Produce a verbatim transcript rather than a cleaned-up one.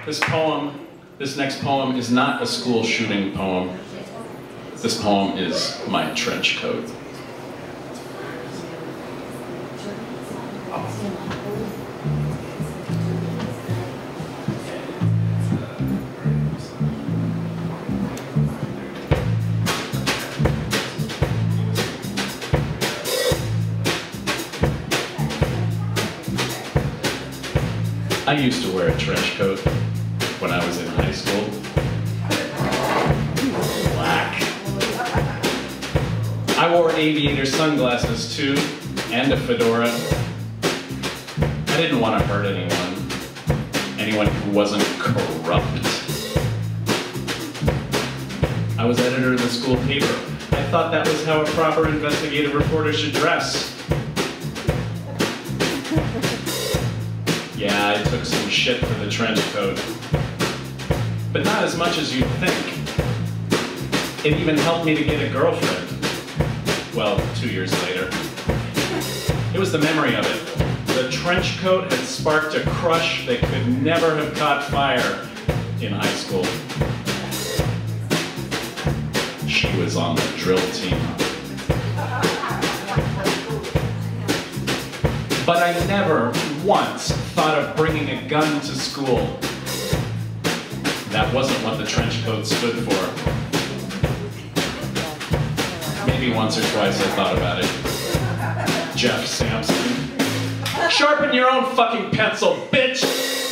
This poem, this next poem is not a school shooting poem. This poem is my trench coat. I used to wear a trench coat when I was in high school. Black. I wore aviator sunglasses too, and a fedora. I didn't want to hurt anyone, anyone who wasn't corrupt. I was editor of the school paper. I thought that was how a proper investigative reporter should dress. Yeah, I took some shit for the trench coat, but not as much as you'd think. It even helped me to get a girlfriend. Well, two years later. It was the memory of it. The trench coat had sparked a crush that could never have caught fire in high school. She was on the drill team. But I never once thought of bringing a gun to school. That wasn't what the trench coat stood for. Maybe once or twice I thought about it. Jeff Sampson. Sharpen your own fucking pencil, bitch!